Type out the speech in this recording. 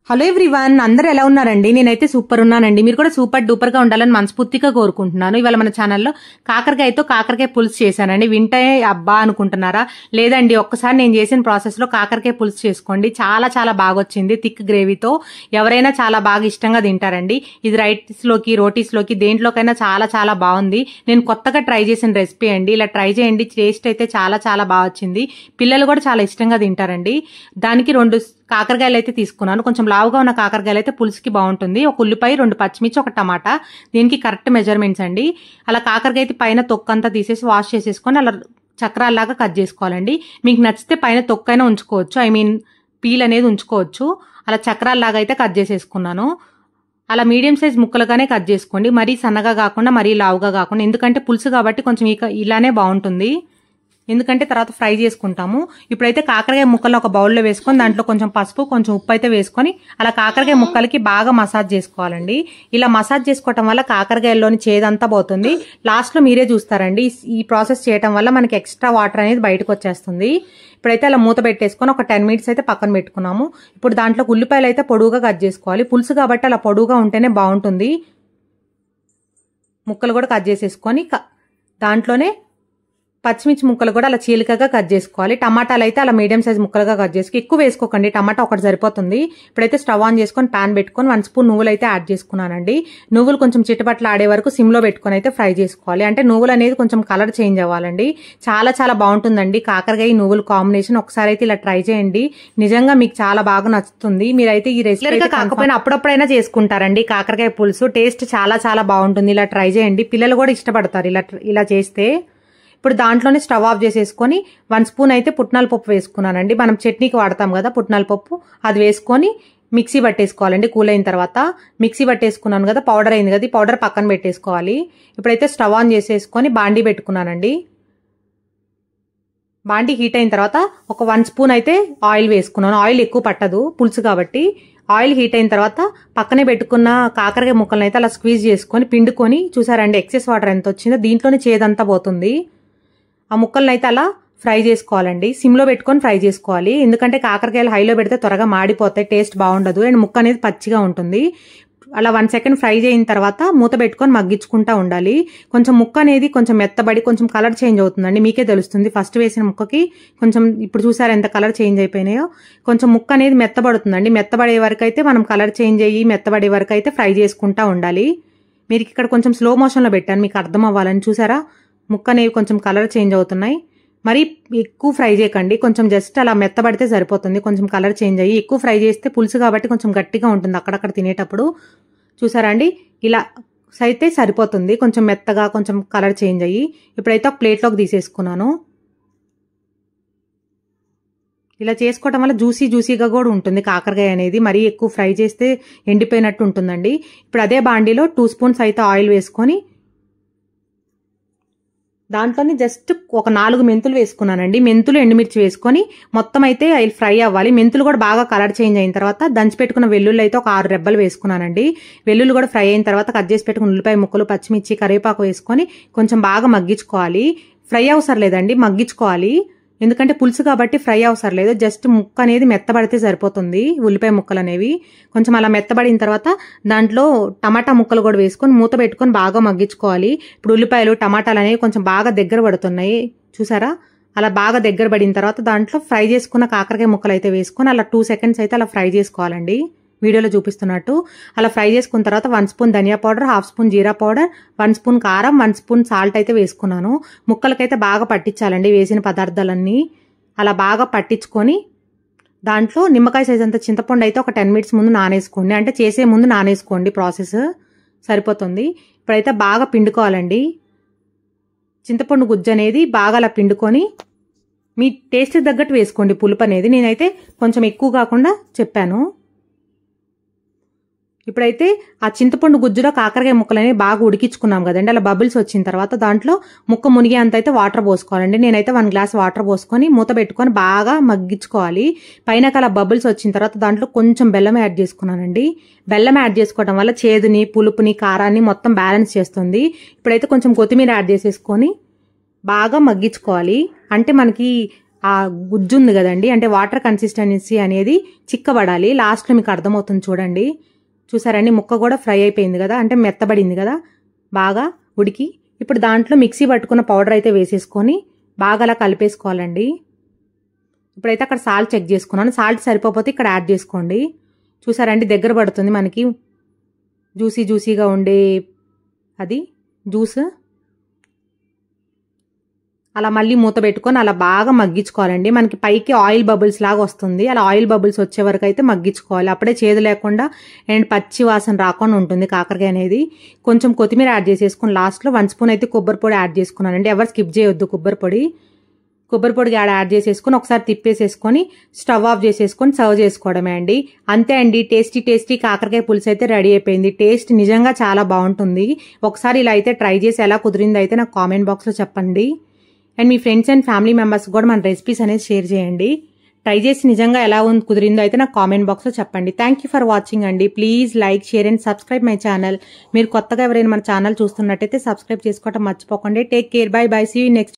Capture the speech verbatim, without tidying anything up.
Hello everyone, అందరూ ఎలా ఉన్నారండి? నేనైతే సూపర్ ఉన్నానండి. మీరు కూడా సూపర్ డూపర్ గా ఉండాలని మనస్ఫూర్తిగా కోరుకుంటున్నాను. ఇవాళ మన ఛానల్లో కాకరకాయతో కాకరకాయ పులుసు చేశానండి. వింటే అబ్బా అనుకుంటున్నారా? లేదండి, ఒక్కసారి నేను చేసిన ప్రాసెస్ లో కాకరకాయ పులుసు చేసుకోండి. చాలా చాలా బాగా వచ్చింది. థిక్ గ్రేవీతో ఎవరైనా చాలా బాగా ఇష్టంగా తింటారండి. ఇది రైస్ లోకి, రోటీస్ లోకి, దేంట్లోకైనా చాలా చాలా బాగుంది. నేను కొత్తగా ట్రై చేసిన రెసిపీ అండి. ఇలా ట్రై చేయండి. టేస్ట్ అయితే చాలా చాలా బాగా వచ్చింది. పిల్లలు కూడా చాలా ఇష్టంగా తింటారండి. దానికి రెండు కాకరకాయలు అయితే తీసుకున్నాను. కొంచెం లావుగా ఉన్న కాకరకాయలు అయితే పులుసుకి బాగుంటుంది. ఒక ఉల్లిపాయ, రెండు పచ్చిమిర్చి, ఒక టమాటా. దీనికి కరెక్ట్ మెజర్మెంట్స్ అండి. అలా కాకరకాయ అయితే పైన తొక్కంతా తీసేసి వాష్ చేసేసుకొని అలా చక్రాల్లాగా కట్ చేసుకోవాలండి. మీకు నచ్చితే పైన తొక్కైనా ఉంచుకోవచ్చు, ఐ మీన్ పీల్ అనేది ఉంచుకోవచ్చు. అలా చక్రాల్లాగా అయితే కట్ చేసేసుకున్నాను. అలా మీడియం సైజ్ ముక్కలుగానే కట్ చేసుకోండి. మరీ సన్నగా కాకుండా మరీ లావుగా కాకుండా, ఎందుకంటే పులుసు కాబట్టి కొంచెం ఇలానే బాగుంటుంది. ఎందుకంటే తర్వాత ఫ్రై చేసుకుంటాము. ఇప్పుడైతే కాకరకాయ ముక్కలు ఒక బౌల్లో వేసుకొని దాంట్లో కొంచెం పసుపు, కొంచెం ఉప్పు అయితే వేసుకొని అలా కాకరకాయ ముక్కలకి బాగా మసాజ్ చేసుకోవాలండి. ఇలా మసాజ్ చేసుకోవటం వల్ల కాకరకాయల్లోని చేదంతా పోతుంది. లాస్ట్ లో మీరే చూస్తారండి. ఈ ప్రాసెస్ చేయటం వల్ల మనకి ఎక్స్ట్రా వాటర్ అనేది బయటకు వచ్చేస్తుంది. ఇప్పుడైతే అలా మూత పెట్టేసుకొని ఒక టెన్ మినిట్స్ అయితే పక్కన పెట్టుకున్నాము. ఇప్పుడు దాంట్లో ఉల్లిపాయలు అయితే పొడువుగా కట్ చేసుకోవాలి. పులుసు కాబట్టి అలా పొడువుగా ఉంటేనే బాగుంటుంది. ముక్కలు కూడా కట్ చేసేసుకొని దాంట్లోనే పచ్చిమిర్చి ముక్కలు కూడా అలా చీలికగా కట్ చేసుకోవాలి. టమాటాలు అయితే అలా మీడియం సైజ్ ముక్కలుగా కట్ చేసుకుని, ఎక్కువ వేసుకోకండి, టమాటా ఒకటి సరిపోతుంది. ఇప్పుడైతే స్టవ్ ఆన్ చేసుకొని ప్యాన్ పెట్టుకొని వన్ స్పూన్ నువ్వులు అయితే యాడ్ చేసుకున్నానండి. నువ్వులు కొంచెం చిటపట్లు ఆడే వరకు సిమ్ లో పెట్టుకొని అయితే ఫ్రై చేసుకోవాలి. అంటే నువ్వులు అనేది కొంచెం కలర్ చేంజ్ అవ్వాలండి. చాలా చాలా బాగుంటుందండి కాకరకాయ నువ్వులు కాంబినేషన్. ఒకసారి అయితే ఇలా ట్రై చేయండి. నిజంగా మీకు చాలా బాగా నచ్చుతుంది. మీరైతే ఈ రెసిపీ కాకపోయినా అప్పుడప్పుడైనా చేసుకుంటారండి. కాకరకాయ పులుసు టేస్ట్ చాలా చాలా బాగుంటుంది. ఇలా ట్రై చేయండి. పిల్లలు కూడా ఇష్టపడతారు ఇలా ఇలా చేస్తే. ఇప్పుడు దాంట్లోనే స్టవ్ ఆఫ్ చేసేసుకొని వన్ స్పూన్ అయితే పుట్నాల పప్పు వేసుకున్నానండి. మనం చట్నీకి వాడతాం కదా పుట్నాల పప్పు, అది వేసుకొని మిక్సీ పట్టేసుకోవాలండి. కూల్ అయిన తర్వాత మిక్సీ పట్టేసుకున్నాను కదా, పౌడర్ అయింది కదా, ఈ పౌడర్ పక్కన పెట్టేసుకోవాలి. ఇప్పుడైతే స్టవ్ ఆన్ చేసేసుకొని బాండీ పెట్టుకున్నానండి. బాండీ హీట్ అయిన తర్వాత ఒక వన్ స్పూన్ అయితే ఆయిల్ వేసుకున్నాను. ఆయిల్ ఎక్కువ పట్టదు పులుసు కాబట్టి. ఆయిల్ హీట్ అయిన తర్వాత పక్కనే పెట్టుకున్న కాకరకాయ ముక్కలను అయితే అలా స్క్వీజ్ చేసుకొని పిండుకొని, చూసారండి ఎక్సెస్ వాటర్ ఎంత వచ్చిందో, దీంట్లోనే చేదంతా పోతుంది. ఆ ముక్కలను అయితే అలా ఫ్రై చేసుకోవాలండి. సిమ్లో పెట్టుకొని ఫ్రై చేసుకోవాలి. ఎందుకంటే కాకరకాయలు హైలో పెడితే త్వరగా మాడిపోతాయి, టేస్ట్ బాగుండదు, అండ్ ముక్క అనేది పచ్చిగా ఉంటుంది. అలా వన్ సెకండ్ ఫ్రై అయిన తర్వాత మూత పెట్టుకొని మగ్గించుకుంటా ఉండాలి. కొంచెం ముక్క అనేది కొంచెం మెత్తబడి కొంచెం కలర్ చేంజ్ అవుతుందండి. మీకే తెలుస్తుంది. ఫస్ట్ వేసిన ముక్కకి కొంచెం, ఇప్పుడు చూసారు ఎంత కలర్ చేంజ్ అయిపోయినాయో. కొంచెం ముక్క అనేది మెత్తబడుతుందండి. మెత్తబడే వరకు అయితే మనం కలర్ చేంజ్ అయ్యి మెత్తబడే వరకు అయితే ఫ్రై చేసుకుంటా ఉండాలి. మీరు ఇక్కడ కొంచెం స్లో మోషన్లో పెట్టాను మీకు అర్థం అవ్వాలని. చూసారా ముక్క అనేవి కొంచెం కలర్ చేంజ్ అవుతున్నాయి. మరి ఎక్కువ ఫ్రై చేయకండి, కొంచెం జస్ట్ అలా మెత్తబడితే సరిపోతుంది. కొంచెం కలర్ చేంజ్ అయ్యి, ఎక్కువ ఫ్రై చేస్తే పులుసు కాబట్టి కొంచెం గట్టిగా ఉంటుంది అక్కడక్కడ తినేటప్పుడు. చూసారా అండి, ఇలా అయితే సరిపోతుంది. కొంచెం మెత్తగా కొంచెం కలర్ చేంజ్ అయ్యి. ఇప్పుడైతే ఒక ప్లేట్లోకి తీసేసుకున్నాను. ఇలా చేసుకోవటం వల్ల జ్యూసీ జ్యూసీగా కూడా ఉంటుంది కాకరకాయ అనేది. మరీ ఎక్కువ ఫ్రై చేస్తే ఎండిపోయినట్టు ఉంటుందండి. ఇప్పుడు అదే బాండీలో టూ స్పూన్స్ అయితే ఆయిల్ వేసుకొని దాంట్లోనే జస్ట్ ఒక నాలుగు మెంతులు వేసుకున్నానండి. మెంతులు ఎండుమిర్చి వేసుకొని మొత్తం అయితే ఆయిల్ ఫ్రై అవ్వాలి. మెంతులు కూడా బాగా కలర్ చేంజ్ అయిన తర్వాత దంచి పెట్టుకున్న వెల్లుల్లి అయితే ఒక ఆరు రెబ్బలు వేసుకున్నానండి. వెల్లుల్లి కూడా ఫ్రై అయిన తర్వాత కట్ చేసి పెట్టుకున్న ఉల్లిపాయ ముక్కలు, పచ్చిమిర్చి, కరివేపాకు వేసుకొని కొంచెం బాగా మగ్గించుకోవాలి. ఫ్రై అవసరం లేదండి, మగ్గించుకోవాలి. ఎందుకంటే పులుసు కాబట్టి ఫ్రై అవసరం లేదు. జస్ట్ ముక్క అనేది మెత్తబడితే సరిపోతుంది. ఉల్లిపాయ ముక్కలు అనేవి కొంచెం అలా మెత్తబడిన తర్వాత దాంట్లో టమాటా ముక్కలు కూడా వేసుకొని మూత పెట్టుకొని బాగా మగ్గించుకోవాలి. ఇప్పుడు ఉల్లిపాయలు, టమాటాలు అనేవి కొంచెం బాగా దగ్గర పడుతున్నాయి. చూసారా, అలా బాగా దగ్గర పడిన తర్వాత దాంట్లో ఫ్రై చేసుకున్న కాకరకాయ ముక్కలు అయితే వేసుకొని అలా టూ సెకండ్స్ అయితే అలా ఫ్రై చేసుకోవాలండి. వీడియోలో చూపిస్తున్నట్టు అలా ఫ్రై చేసుకున్న తర్వాత వన్ స్పూన్ ధనియా పౌడర్, హాఫ్ స్పూన్ జీరా పౌడర్, వన్ స్పూన్ కారం, వన్ స్పూన్ సాల్ట్ అయితే వేసుకున్నాను. ముక్కలకైతే బాగా పట్టించాలండి వేసిన పదార్థాలన్నీ. అలా బాగా పట్టించుకొని దాంట్లో నిమ్మకాయ సైజ్ అంత చింతపండు అయితే ఒక టెన్ మినిట్స్ ముందు నానేసుకోండి. అంటే చేసే ముందు నానేసుకోండి, ప్రాసెస్ సరిపోతుంది. ఇప్పుడైతే బాగా పిండుకోవాలండి. చింతపండు గుజ్జు అనేది బాగా అలా పిండుకొని మీ టేస్ట్ తగ్గట్టు వేసుకోండి పులుపు అనేది. నేనైతే కొంచెం ఎక్కువ కాకుండా చెప్పాను. ఇప్పుడైతే ఆ చింతపండు గుజ్జులో కాకరకాయ ముక్కలని బాగా ఉడికించుకున్నాం కదండి. అలా బబుల్స్ వచ్చిన తర్వాత దాంట్లో ముక్క మునిగే అంత అయితే వాటర్ పోసుకోవాలండి. నేనైతే వన్ గ్లాస్ వాటర్ పోసుకొని మూత పెట్టుకొని బాగా మగ్గించుకోవాలి. పైన అలా బబుల్స్ వచ్చిన తర్వాత దాంట్లో కొంచెం బెల్లం యాడ్ చేసుకున్నానండి. బెల్లం యాడ్ చేసుకోవడం వల్ల చేదుని, పులుపుని, కారాన్ని మొత్తం బ్యాలెన్స్ చేస్తుంది. ఇప్పుడైతే కొంచెం కొత్తిమీర యాడ్ చేసేసుకొని బాగా మగ్గించుకోవాలి. అంటే మనకి ఆ గుజ్జు ఉంది కదండి, అంటే వాటర్ కన్సిస్టెన్సీ అనేది చిక్కబడాలి. లాస్ట్లో మీకు అర్థమవుతుంది చూడండి. చూసారండి, ముక్క కూడా ఫ్రై అయిపోయింది కదా, అంటే మెత్తబడింది కదా బాగా ఉడికి. ఇప్పుడు దాంట్లో మిక్సీ పట్టుకున్న పౌడర్ అయితే వేసేసుకొని బాగా అలా కలిపేసుకోవాలండి. ఇప్పుడైతే అక్కడ సాల్ట్ చెక్ చేసుకున్నాను, సాల్ట్ సరిపోతే ఇక్కడ యాడ్ చేసుకోండి. చూసారండి, దగ్గర పడుతుంది మనకి జ్యూసీ జ్యూసీగా ఉండే అది జ్యూస్. అలా మళ్ళీ మూత పెట్టుకొని అలా బాగా మగ్గించుకోవాలండి. మనకి పైకి ఆయిల్ బబుల్స్ లాగా వస్తుంది, అలా ఆయిల్ బబుల్స్ వచ్చే వరకు అయితే మగ్గించుకోవాలి. అప్పుడే చేదు లేకుండా అండ్ పచ్చి వాసన రాకుండా ఉంటుంది కాకరకాయ అనేది. కొంచెం కొత్తిమీర యాడ్ చేసేసుకుని లాస్ట్లో వన్ స్పూన్ అయితే కొబ్బరి పొడి యాడ్ చేసుకున్నానండి. ఎవరు స్కిప్ చేయొద్దు కొబ్బరి పొడి. కొబ్బరి పొడి యాడ్ యాడ్ చేసేసుకొని ఒకసారి తిప్పేసేసుకొని స్టవ్ ఆఫ్ చేసేసుకొని సర్వ్ చేసుకోవడమే అండి. అంతే అండి, టేస్టీ టేస్టీ కాకరకాయ పులుసు అయితే రెడీ అయిపోయింది. టేస్ట్ నిజంగా చాలా బాగుంటుంది. ఒకసారి ఇలా అయితే ట్రై చేసి ఎలా కుదిరిందో అయితే నాకు కామెంట్ బాక్స్లో చెప్పండి. అండ్ మీ ఫ్రెండ్స్ అండ్ ఫ్యామిలీ మెంబర్స్ కూడా మన రెసిపీస్ అనేది షేర్ చేయండి. ట్రై చేసి నిజంగా ఎలా ఉంది కుదిరిందో అయితే నాకు కామెంట్ బాక్స్లో చెప్పండి. థ్యాంక్ యూ ఫర్ వాచింగ్ అండి. Please like, share and subscribe my channel. మీరు కొత్తగా ఎవరైనా మన ఛానల్ చూస్తున్నట్టయితే సబ్స్క్రైబ్ చేసుకోవడం మర్చిపోకండి. Take care, bye bye, see you next.